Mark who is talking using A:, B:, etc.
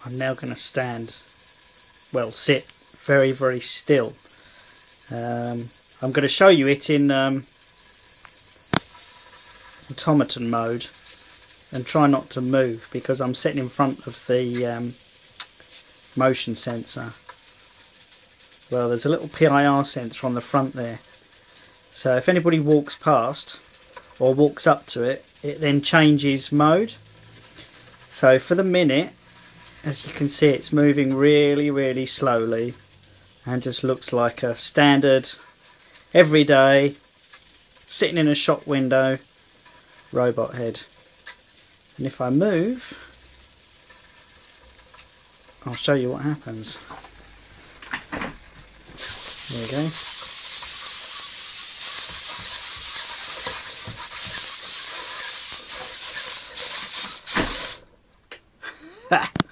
A: I'm now going to sit very, very still. I'm going to show you it in automaton mode and try not to move because I'm sitting in front of the motion sensor. Well, there's a little PIR sensor on the front there, so if anybody walks past or walks up to it, it then changes mode. So for the minute, as you can see, it's moving really, really slowly and just looks like a standard, everyday, sitting in a shop window robot head. And if I move, I'll show you what happens. There we go.